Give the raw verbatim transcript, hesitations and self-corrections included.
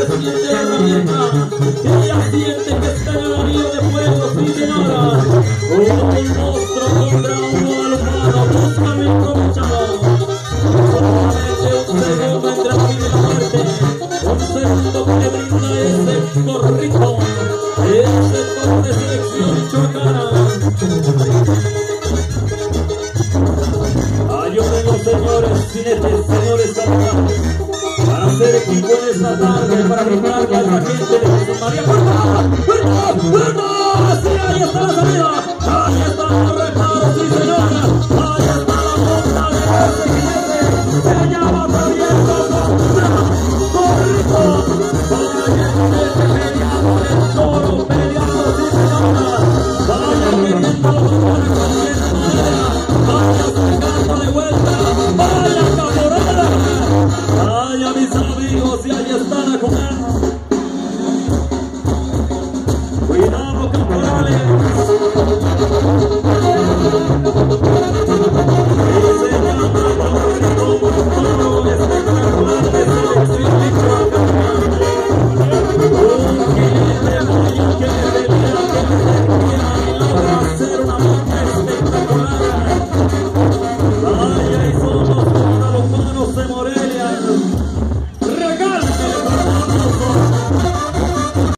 se siente la herramienta, ella siente que está en el anillo de fuego, sí señora. Un monstruo contra uno al humano, busca mi aprovechado. Solamente un segundo entre la vida y la muerte, un segundo que le brinda ese corrijo, ese corte de selección michoacana. Ayúdenlos señores, jinetes, señores capitanes, para hacer equipo en esta tarde, para brindarle a la gente de Jesús María. ¡Puerta! ¡Puerta! ¡Puerta! ¡Sí, ahí está la salida! ¡Ahí están los reparos, sí señora! ¡Ahí está la punta de ese jinete! ¡Se llama Fabián ¡Corrijo! ¡Vaya jinete peleando el toro, peleando, sí señora! ¡Vaya queriendo los tores con madera! ¡Vaya sacando de vuelta! ¡Vaya caporada! ¡Vaya mis amigos! Y ahí están a comer. ¡Cuidado, caporales!